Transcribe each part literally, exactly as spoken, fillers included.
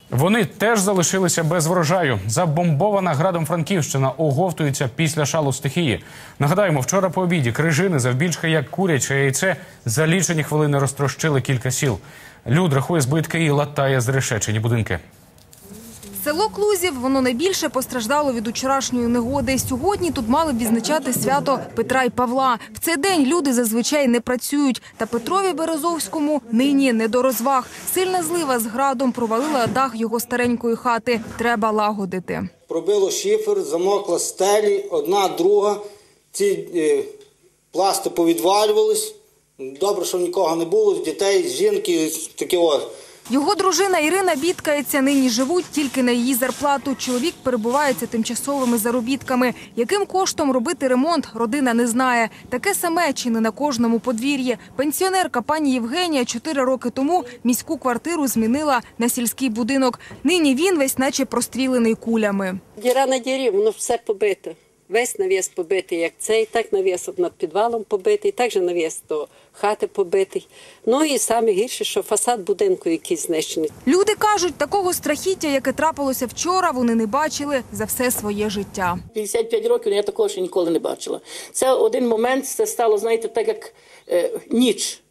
Вони теж залишилися без врожаю. Забомбована градом Франківщина оговтується після шалу стихії. Нагадаємо, вчора по обіді крижини завбільшки як куряче яйце за лічені хвилини розтрощили кілька сіл. Люд рахує збитки і латає зрешечені будинки. Село Клузів, воно найбільше постраждало від вчорашньої негоди. Сьогодні тут мали б відзначати свято Петра і Павла. В цей день люди зазвичай не працюють. Та Петрові Березовському нині не до розваг. Сильна злива з градом провалила дах його старенької хати. Треба лагодити. Пробило шифер, замокла стелі, одна, друга. Ці е, пласти повідвалювались. Добре, що нікого не було, дітей, жінки, таке ось. Його дружина Ірина бідкається, нині живуть тільки на її зарплату. Чоловік перебувається тимчасовими заробітками. Яким коштом робити ремонт, родина не знає. Таке саме чи не на кожному подвір'ї. Пенсіонерка пані Євгенія чотири роки тому міську квартиру змінила на сільський будинок. Нині він весь наче прострілений кулями. Діра на дірі, воно все побите. Весь навіс побитий, як цей, так навіс над підвалом побитий, так же навіс до хати побитий. Ну і саме гірше, що фасад будинку якийсь знищений. Люди кажуть, такого страхіття, яке трапилося вчора, вони не бачили за все своє життя. п'ятдесят п'ять років я такого ще ніколи не бачила. Це один момент, це стало, знаєте, так як е, ніч.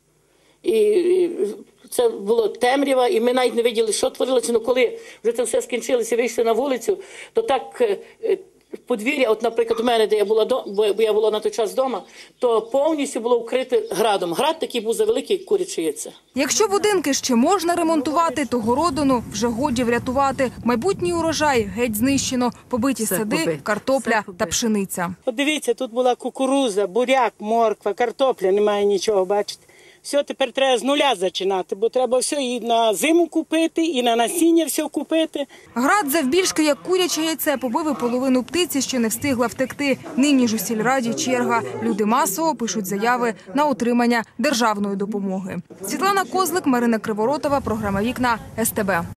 І це було темрява, і ми навіть не виділи, що творилося. Ну, коли вже це все скінчилося, вийшли на вулицю, то так... Е, подвір'я, от, наприклад, у мене, де я була, бо я була на той час вдома, то повністю було вкрите градом. Град такий був завеликий, як куряче яйце. Якщо будинки ще можна ремонтувати, то городину вже годі врятувати. Майбутній урожай геть знищено. Побиті Все сади, побито. картопля Все та пшениця. Подивіться, тут була кукурудза, буряк, морква, картопля, немає нічого, бачите. Все, тепер треба з нуля починати, бо треба все і на зиму купити, і на насіння все купити. Град завбільшки, як куряче яйце, побив і половину птиці, що не встигла втекти. Нині ж у сільраді черга. Люди масово пишуть заяви на отримання державної допомоги. Світлана Козлик, Марина Криворотова, програма «Вікна», ес те бе.